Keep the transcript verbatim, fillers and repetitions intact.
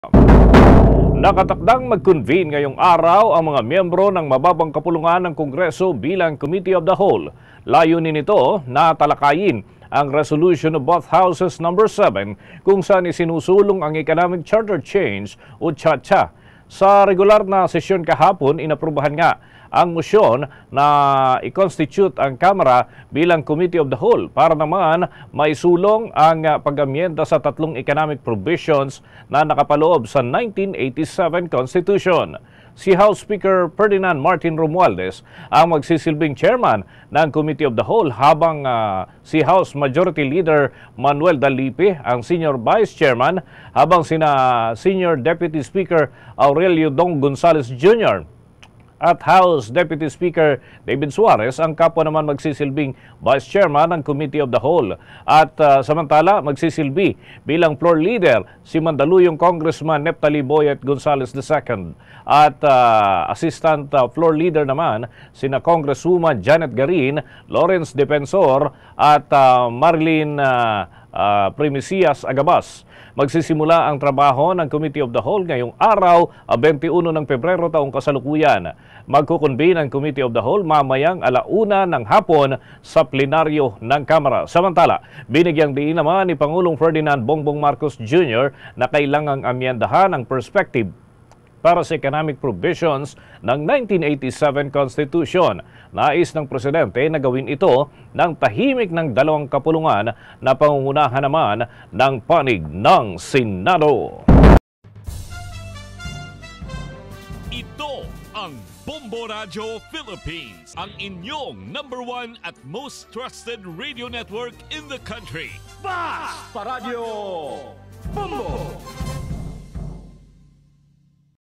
Nakatakdang mag-convene ngayong araw ang mga miyembro ng mababang kapulungan ng Kongreso bilang Committee of the Whole. Layunin nito na talakayin ang Resolution of both Houses number seven kung saan isinusulong ang Economic Charter Change o C H A C H A. Sa regular na sesyon kahapon, inaprubahan nga ang motion na i-constitute ang Kamara bilang Committee of the Whole para naman maisulong ang pag-amyenda sa tatlong economic provisions na nakapaloob sa nineteen eighty-seven Constitution. Si House Speaker Ferdinand Martin Romualdez ang magsisilbing chairman ng Committee of the Whole habang uh, si House Majority Leader Manuel Dalipe ang senior vice chairman habang sina Senior Deputy Speaker Aurelio Dong Gonzales Junior at House Deputy Speaker David Suarez ang kapwa naman magsisilbing Vice Chairman ng Committee of the Whole. At uh, samantala magsisilbi bilang floor leader si Mandaluyong Congressman Neptali Boyet Gonzales the second. At uh, Assistant uh, floor leader naman sina Congresswoman Janet Garin, Lawrence Defensor at uh, Marlene uh, uh, Primicias Agabas. Magsisimula ang trabaho ng Committee of the Whole ngayong araw, twenty-one ng Pebrero taong kasalukuyan. Magkukonvene ang Committee of the Whole mamayang alauna ng hapon sa plenaryo ng Kamara. Samantala, binigyang diin naman ni Pangulong Ferdinand Bongbong Marcos Junior na kailangang amyendahan ang perspective para sa economic provisions ng nineteen eighty-seven Constitution. Nais ng Presidente na gawin ito ng tahimik ng dalawang kapulungan na pangungunahan naman ng panig ng Senado. Ito ang Bombo Radio Philippines, ang inyong number one at most trusted radio network in the country. Basta Radio Bombo!